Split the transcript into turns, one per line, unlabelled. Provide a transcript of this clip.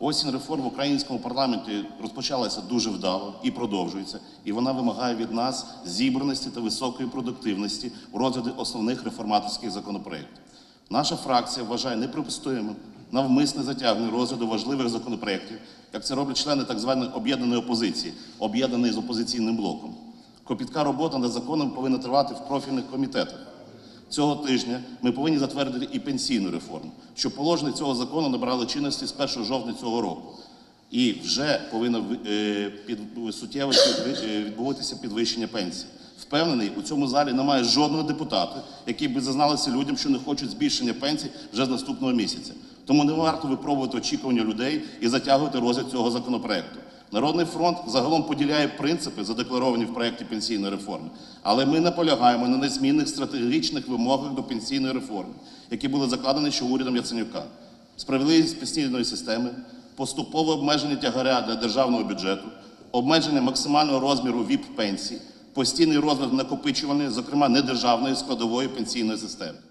Осінь реформ в українському парламенті розпочалася дуже вдало і продовжується, і вона вимагає від нас зібраності та високої продуктивності у розгляді основних реформаторських законопроєктів. Наша фракція вважає неприпустимим навмисне затягнення розгляду важливих законопроєктів, як це роблять члени так званої об'єднаної опозиції, об'єднаної з опозиційним блоком. Кропітка робота над законом повинна тривати в профільних комітетах. Цього тижня ми повинні затвердити і пенсійну реформу, щоб положення цього закону набрали чинності з 1 жовтня цього року. І вже повинно суттєво відбуватися підвищення пенсій. Впевнений, у цьому залі немає жодного депутата, який би зазналися людям, що не хочуть збільшення пенсій вже з наступного місяця. Тому не варто випробувати очікування людей і затягувати розгляд цього законопроекту. Народний фронт загалом поділяє принципи, задекларовані в проєкті пенсійної реформи, але ми наполягаємо на незмінних стратегічних вимогах до пенсійної реформи, які були закладені ще урядом Яценюка. Справедливість пенсійної системи, поступове обмеження тягаря для державного бюджету, обмеження максимального розміру ВІП-пенсій, постійний розгляд накопичувальної, зокрема недержавної складової пенсійної системи.